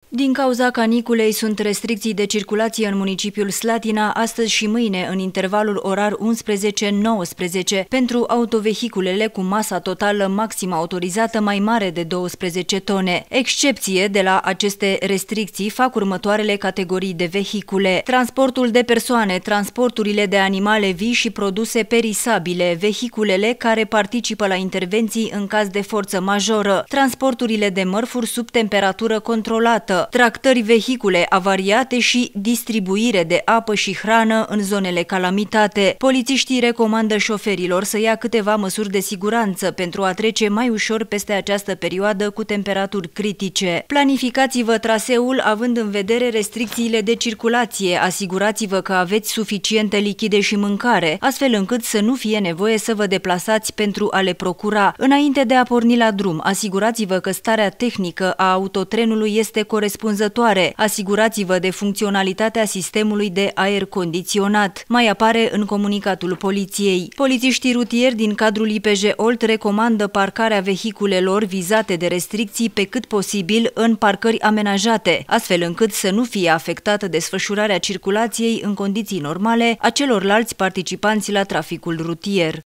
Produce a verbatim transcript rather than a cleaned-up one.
Din cauza caniculei sunt restricții de circulație în municipiul Slatina astăzi și mâine în intervalul orar unsprezece nouăsprezece pentru autovehiculele cu masa totală maximă autorizată mai mare de douăsprezece tone. Excepție de la aceste restricții fac următoarele categorii de vehicule: transportul de persoane, transporturile de animale vii și produse perisabile, vehiculele care participă la intervenții în caz de forță majoră, transporturile de mărfuri sub temperatură controlată, tractări vehicule avariate și distribuire de apă și hrană în zonele calamitate. Polițiștii recomandă șoferilor să ia câteva măsuri de siguranță pentru a trece mai ușor peste această perioadă cu temperaturi critice. Planificați-vă traseul având în vedere restricțiile de circulație, asigurați-vă că aveți suficiente lichide și mâncare, astfel încât să nu fie nevoie să vă deplasați pentru a le procura. Înainte de a porni la drum, asigurați-vă că starea tehnică a autotrenului este corespunzătoare. Asigurați-vă de funcționalitatea sistemului de aer condiționat. Mai apare în comunicatul poliției. Polițiștii rutieri din cadrul I P J Olt recomandă parcarea vehiculelor vizate de restricții pe cât posibil în parcări amenajate, astfel încât să nu fie afectată desfășurarea circulației în condiții normale a celorlalți participanți la traficul rutier.